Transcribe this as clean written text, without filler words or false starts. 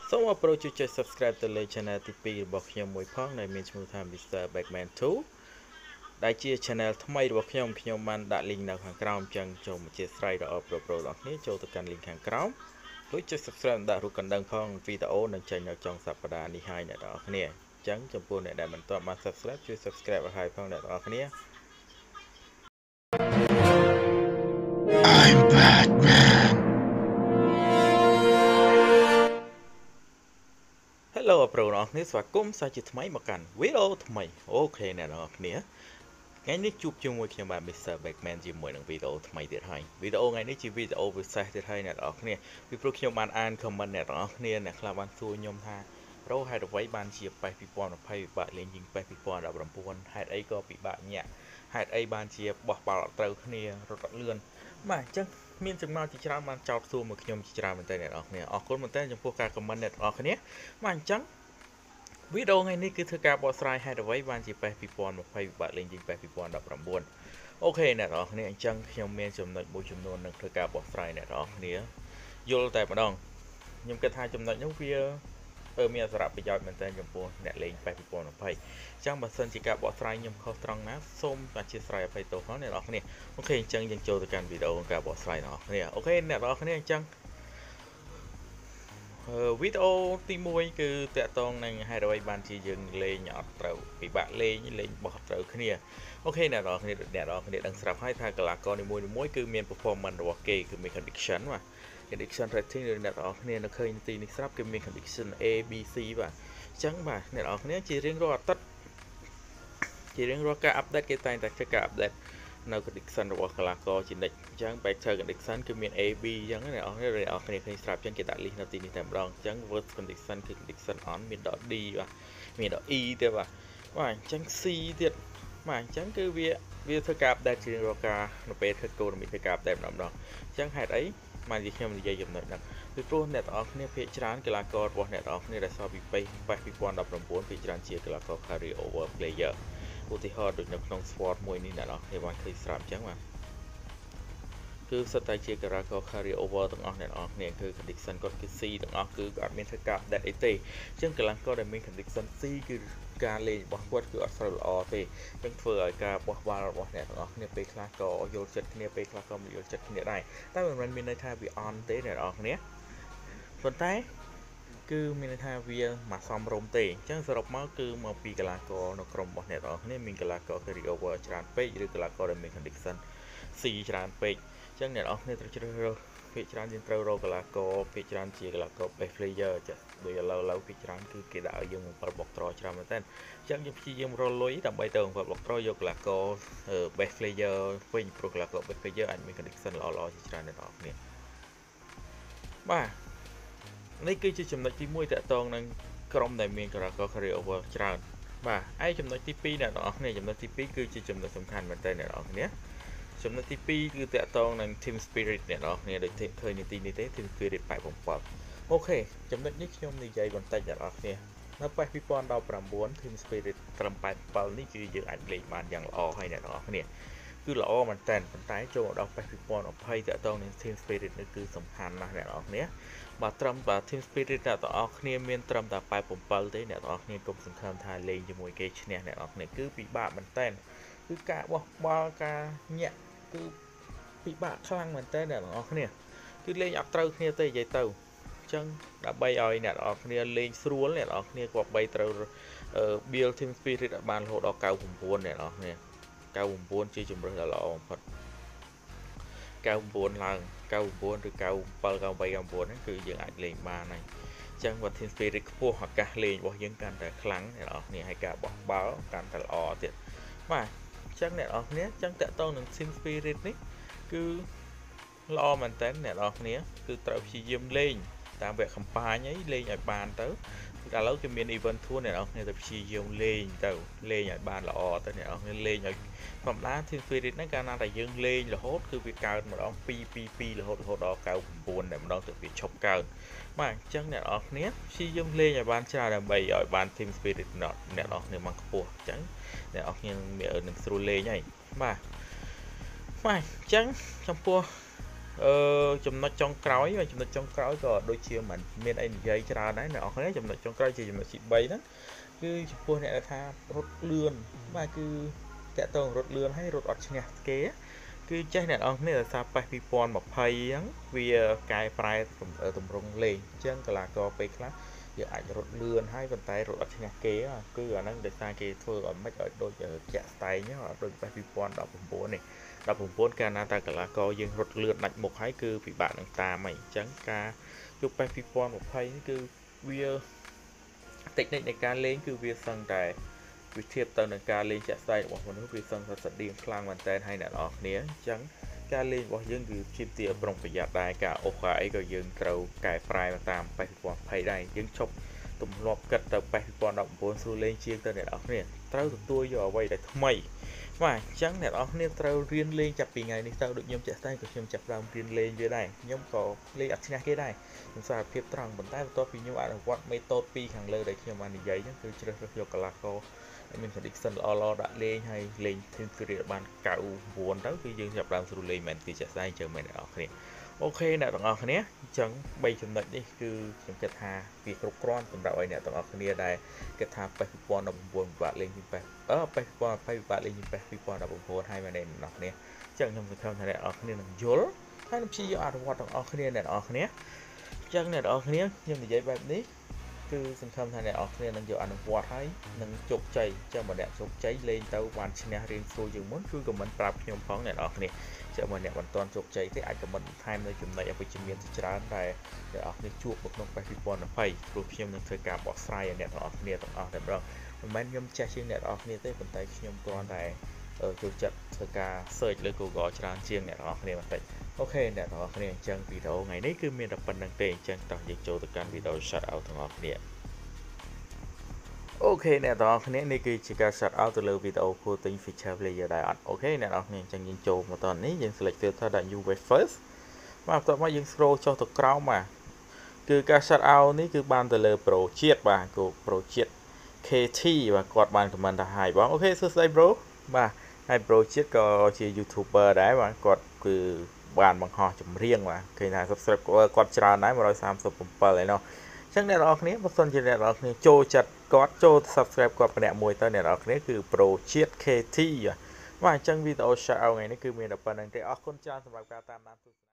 សូមអរព្រោះជួយចុច subscribe ទៅលើ channel ទី2របស់ខ្ញុំមួយផងដែលមានឈ្មោះថា Mr. Backman 2ដែលជា channel ថ្មីរបស់ខ្ញុំបានដាក់ link នៅខាងក្រោមអញ្ចឹងចូលមកជាស្រ័យដល់ប្រុសៗទាំងគ្នាចូលទៅកាន់ link ខាងក្រោមរួចចុច subscribe ដាក់រូបកណ្ដឹងផងវីដេអូនឹងចេញនៅចុងសប្តាហ៍នេះហើយអ្នកទាំងអស់គ្នាអញ្ចឹងចំពោះអ្នកដែលមិនទាន់បាន subscribe ជួយ subscribe ឲ្យហើយផងអ្នកទាំងអស់គ្នា I'm Batman Hello ប្រុសៗគ្នាស្វាគមន៍សាជាថ្មីមកកាន់វីដេអូថ្មីអូខេអ្នកទាំងអស់គ្នាថ្ងៃនេះជួបជាមួយខ្ញុំបាទ Mr. Backman ជាមួយនឹងវីដេអូថ្មីទៀតហើយវីដេអូថ្ងៃនេះជាវីដេអូពិសេសទៀតហើយអ្នកទាំងអស់គ្នាពីព្រោះខ្ញុំបានអាន comment អ្នកទាំងអស់គ្នាអ្នកខ្លះបានសួរខ្ញុំថារោហេតុអ្វីបានជាប៉េះ2020ពិបាកលេងជាងប៉េះ2019ហេតុអីក៏ពិបាកញាក់ហេតុអីបានជាបោះបាល់អត់ត្រូវគ្នារត់អត់លឿនបាទអញ្ចឹងមានចំណោទជាច្រើនបានចោទសួរមកខ្ញុំជាច្រើនមែនតើអ្នកទាំងអស់គ្នាអរគុណមែនតើចំពោះការ comment អ្នកទាំងអស់គ្នាបាទអញ្ចឹងវីដេអូថ្ងៃនេះគឺធ្វើការបកស្រាយហេតុអ្វីបានជាប៉េះ2020ពិបាកលេងជាងប៉េះ2019អូខេអ្នកទាំងអស់គ្នាអញ្ចឹងខ្ញុំមានចំណុចមួយចំនួននឹងធ្វើការបកស្រាយអ្នកទាំងអស់គ្នាយល់តែម្ដងខ្ញុំគិតថាចំណុចនោះវាមានសារៈប្រយោជន៍មែនទែនចំពោះអ្នកលេងប៉េះ2020អញ្ចឹងបើសិនជាការបកស្រាយខ្ញុំខុសត្រង់ណាសូមអធិស្ឋានអភ័យទោសផងអ្នកទាំងអស់គ្នាអូខេអញ្ចឹងយើងចូលទៅកាន់វីដេអូការបកស្រាយអ្នកទាំងអស់គ្នាអូខេអ្នកទាំងអស់គ្នាអញ្ចឹងវីដេអូទី1គឺតាក់ទងនឹងហេតុអ្វីបានជាយើងលេងអត់ត្រូវពិបាកលេងបោះត្រូវគ្នាអូខេអ្នកនរគ្នាដឹងស្រាប់ហើយថាកីឡាករនីមួយៗគឺមាន performance របស់គេគឺមាន condition បាទ condition rating អ្នកនរគ្នានៅឃើញទីនេះស្រាប់គឺមាន condition A B C បាទអញ្ចឹងបាទអ្នកនរគ្នាជារៀងរាល់អាទិត្យជារៀងរាល់ការ update គេតែងតែធ្វើការ updateនៅ condition របស់កីឡាករជានិច្ចអញ្ចឹង better condition គឺមាន A B អញ្ចឹងអ្នកនរគ្នាឃើញស្រាប់អញ្ចឹងគេដាក់ list នៅទីនេះតែម្ដងអញ្ចឹង worst condition គឺ condition on មានដល់ D បាទមានដល់ E ទៀតបាទអញ្ចឹង C ទៀតបាទអញ្ចឹងគឺវាធ្វើការ update ជារាល់ការនៅពេលធ្វើគោលមានធ្វើការ update ម្ដងអញ្ចឹងហេតុអីបានជាខ្ញុំនិយាយចំណុចហ្នឹងពីព្រោះអ្នកទាំងអស់គ្នាភាគច្រើនកីឡាកររបស់អ្នកទាំងអស់គ្នាដែលសល់ពីប៉េះ2019ភាគច្រើនជាកីឡាករ carry over player ឧទាហរណ៍ដូចនៅក្នុង sport មួយនេះអ្នកនរគ្នាបានឃើញស្រាប់អញ្ចឹងបាទគឺសិតតែជាកីឡាករ carry over ទាំងអស់អ្នកនរគ្នាគឺ condition គាត់គឺ C ទាំងអស់គឺអត់មានធ្វើការ update អីទេអញ្ចឹងកីឡាករដែលមាន condition C គឺការលេងរបស់គាត់គឺអត់ស្រូវល្អទេអញ្ចឹងធ្វើឲ្យការបោះបាល់របស់អ្នកទាំងអស់គ្នាពេលខ្លះក៏យល់ចិត្តគ្នាពេលខ្លះក៏មិនយល់ចិត្តគ្នាដែរតែមិនមែនមានន័យថាវាអន់ទេអ្នកទាំងអស់គ្នាប៉ុន្តែគឺមានន័យថាវាមកសមរម្យទេអញ្ចឹងសរុបមកគឺមកពីកីឡាករនៅក្រុមរបស់អ្នកទាំងអស់គ្នាមានកីឡាករ carry over ច្រើនពេកឬកីឡាករដែលមាន condition C ច្រើនពេកអញ្ចឹងអ្នកទាំងអស់គ្នាត្រូវជ្រើសរើសភាគច្រើនយើងត្រូវរកកីឡាករភាគច្រើនជាកីឡាករ best player ចា៎ដោយឥឡូវភាគច្រើនគឺគេដាក់ឲ្យយើង7បុកត្រច្រើនមែនតើអញ្ចឹងយើងព្យាយាមរកលុយដើម្បីទៅ7បុកត្រយកកីឡាករ best player វិញព្រោះកីឡាករ best player អាចមាន condition ល្អៗជាច្រើនអ្នកទាំងអស់គ្នាបាទនេះគឺជាចំណុចទី1តាក់ទងនឹងក្រុមដែលមានកីឡាករ carry over ច្រើនបាទឯចំណុចទី2អ្នកទាំងអស់គ្នាចំណុចទី2គឺជាចំណុចសំខាន់មែនតើអ្នកទាំងអស់គ្នាចំណុចទី2គឺតាក់ទងនឹង team spirit អ្នកទាំងអស់គ្នាដូចឃើញនីតិនេះទេ team spirit 87អូខេចំណុចនេះខ្ញុំនិយាយបន្តិចអ្នកទាំងអស់គ្នានៅប៉េះ2019 team spirit ត្រឹម87នេះគឺយើងអាចលេងបានយ៉ាងល្អហើយអ្នកទាំងអស់គ្នាគឺល្អមែនតើប៉ុន្តែចូលមកដល់ប៉េះ2020តាក់ទងនឹង team spirit នេះគឺសំខាន់ណាស់អ្នកទាំងអស់គ្នាបាទត្រឹមតែ team spirit អ្នកទាំងអស់គ្នាមានត្រឹមតែ87ទេអ្នកទាំងអស់គ្នាកុំសង្ឃឹមថាលេងជាមួយគេឈ្នះអ្នកទាំងអស់គ្នាគឺពិបាកមែនតើគឺការបោះបាល់ការញាក់គឺពិបាកខ្លាំងមែនតើអ្នកទាំងអស់គ្នាគឺលេងអត់ត្រូវគ្នាទេនិយាយទៅអញ្ចឹងដើម្បីឲ្យអ្នកទាំងអស់គ្នាលេងស្រួលអ្នកទាំងអស់គ្នាគប្បីត្រូវ build team spirit ឲ្យបានរហូតដល់99អ្នកទាំងអស់គ្នា99ជាជំរើសដ៏ល្អបំផុត99ឡើង99ឬ97 98 99ហ្នឹងគឺយើងអាចលេងបានហើយអញ្ចឹងបើ team spirit ខ្ពស់ឱកាសលេងរបស់យើងកាន់តែខ្លាំងអ្នកនរគ្នាហើយការបោះបាល់កាន់តែល្អទៀតបាទអញ្ចឹងអ្នកនរគ្នាអញ្ចឹងតាក់ទងនឹង team spirit នេះគឺល្អមែនតើអ្នកនរគ្នាគឺត្រូវព្យាយាមលេងតាមវគ្គកំបាញ់អីលេងឲ្យបានទៅឥឡូវគេមាន event tour អ្នកនរគ្នាទៅព្យាយាមលេងទៅលេងឲ្យបានល្អទៅអ្នកនរគ្នាលេងឲ្យធម្មតា team spirit ហ្នឹងកាលណាតែយើងលេងរហូតគឺវាកើតម្ដង2 រហូតដល់99តែម្ដងទៅវាឈប់កើនបាទអញ្ចឹងអ្នកនរគ្នាព្យាយាមលេងឲ្យបានច្រើនដើម្បីឲ្យបាន team spirit អ្នកនរគ្នាមកខ្ពស់អញ្ចឹងអ្នកនរគ្នានឹងស្រួលលេងហើយបាទអញ្ចឹងចំពោះចំណុចចុងក្រោយចំណុចចុងក្រោយក៏ដូចជាមិនមានអីនិយាយច្រើនដែរអ្នកនរគ្នាចំណុចចុងក្រោយជាចំណុចទី3ហ្នឹងគឺចំពោះអ្នកថារត់លឿនបាទគឺតាក់ទងរត់លឿនហើយរត់អត់ឈ្នះគេគឺចេះអ្នកនរគ្នាដោយសារប៉េះ2020ហ្នឹងវាកែប្រែទម្រង់លេងអញ្ចឹងកីឡាករពេលខ្លះយើងអាចរត់លឿនហើយប៉ុន្តែរត់អត់ឈ្នះគេគឺអាហ្នឹងដោយសារគេធ្វើឲ្យមិនឲ្យដូចជាក់ស្ដែងដូចប៉េះ2019នេះ19កាលណាតែកីឡាករយើងរត់លឿនដាច់មុខហើយគឺពិបាកនឹងតាមហើយអញ្ចឹងការយកប៉េះ2020នេះគឺវាតិចនិចនៃការលេងគឺវាសឹងតែវាធៀបទៅនឹងការលេងជាក់ស្ដែងរបស់មនុស្សវាសឹងតែស្តៀងខ្លាំងមែនតើហើយអ្នកនរគ្នាអញ្ចឹងការលេងរបស់យើងគឺជាទីប្រុងប្រយ័ត្នដែរការអូសការអីក៏យើងត្រូវកែប្រែតាមប៉េះ2020ដែរយើងឈប់ទម្លាប់គិតទៅប៉េះ2019ស្រួលលេងជាងទៅអ្នកនរគ្នាត្រូវទទួលយកអ្វីដែលថ្មីបាទអញ្ចឹងអ្នកនរគ្នាត្រូវរៀនលេងចាប់ពីថ្ងៃនេះទៅដូចខ្ញុំចាក់ស្ដែងក៏ខ្ញុំចាប់ផ្ដើមរៀនលេងវាដែរខ្ញុំក៏លេងអត់ឈ្នះគេដែរខ្ញុំសារភាពត្រង់ប៉ុន្តែបន្ទាប់ពីខ្ញុំអនុវត្តមេតូត2ខាងលើដែលខ្ញុំបាននិយាយហ្នឹងគឺជ្រើសរើសយកកីឡាករដែលមាន condition ល្អៗដាក់លេងហើយលេងធៀងគ្រាបាន9ទៅគឺយើងចាប់ផ្ដើមស្រួលលេងមែនគឺចាក់ស្ដែងជើងមែនអ្នកនរគ្នាអូខេអ្នកទាំងអស់គ្នាអញ្ចឹង3ចំណុចនេះគឺខ្ញុំគិតថាវាគ្រប់គ្រាន់សម្រាប់ឲ្យអ្នកទាំងអស់គ្នាដែលគិតថាប៉េះ2019ពិបាកលេងពីប៉េះប៉េះ2020ពិបាកលេងពីប៉េះ2019ហើយមែនទេអ្នកទាំងអស់គ្នាអញ្ចឹងខ្ញុំសង្ឃឹមថាអ្នកទាំងអស់គ្នានឹងយល់ហើយនឹងព្យាយាមអនុវត្តទាំងអស់គ្នាអ្នកទាំងអស់គ្នាអញ្ចឹងអ្នកទាំងអស់គ្នាខ្ញុំនិយាយបែបនេះគឺសង្ឃឹមថាអ្នកនរគ្នានឹងយកអនុវត្តហើយនឹងជោគជ័យចាំបើអ្នកជោគជ័យលេងទៅបានឈ្នះរៀងស្រួលជាងមុនគឺខមមិនប្រាប់ខ្ញុំផងអ្នកនរគ្នាចាំបើអ្នកមិនទាន់ជោគជ័យទេអាចខមមិនបន្ថែមនៅចំណុចអវិជ្ជមានជាច្រើនដែលអ្នកនរគ្នាជួបនៅក្នុង2020ព្រោះខ្ញុំនឹងធ្វើការបកស្រាយឲ្យអ្នកទាំងអស់គ្នាទាំងអស់តែម្ដងមិនមែនខ្ញុំចេះជាងអ្នកទាំងអស់គ្នាទេប៉ុន្តែខ្ញុំគ្រាន់តែចូលចិត្តធ្វើការ search លើ Google ច្រើនជាងអ្នកទាំងអស់គ្នាបន្តិចអូខេអ្នកទាំងអស់គ្នាអញ្ចឹងវីដេអូថ្ងៃនេះគឺមានតែប៉ុណ្្នឹងទេអញ្ចឹងតោះយើងចូលទៅកាន់វីដេអូ shout out ទាំងអស់គ្នាអូខេអ្នកទាំងអស់គ្នានេះគឺជាការ shout out ទៅលើវីដេអូ Putting Feature Player ដែរអត់អូខេអ្នកទាំងអស់គ្នាអញ្ចឹងយើងចូលមកតនេះយើង select filter ដាក់ UV first បាទបន្ទាប់មកយើង scroll ចុះទៅក្រោមបាទគឺការ shout out នេះគឺបានទៅលើ Pro ជាតិបាទគោ Pro ជាតិ KT បាទគាត់បាន comment ថា Hi បងអូខេសួស្ដី Bro បាទហើយ Pro ជាតិក៏ជា YouTuber ដែរបាទគាត់គឺបានបង្ហោះចម្រៀងបាទឃើញថា subscriber គាត់ច្រើនដែរ137ហើយនោះអញ្ចឹងអ្នកនរគ្នាបើសិនជាអ្នកនរគ្នាចូលចិត្តគាត់ចូល subscribe គាត់ម្នាក់មួយទៅអ្នកនរគ្នាគឺ Pro ជាតិ KT បាទអញ្ចឹងវីដេអូ shout out ថ្ងៃនេះគឺមានតែប៉ុណ្្នឹងទេអរគុណច្រើនសម្រាប់ការតាមដាន